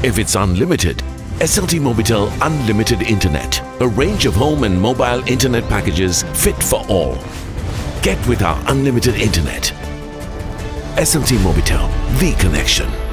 If it's unlimited, SLT Mobitel Unlimited Internet. A range of home and mobile internet packages fit for all. Get with our unlimited internet. SLT Mobitel, the connection.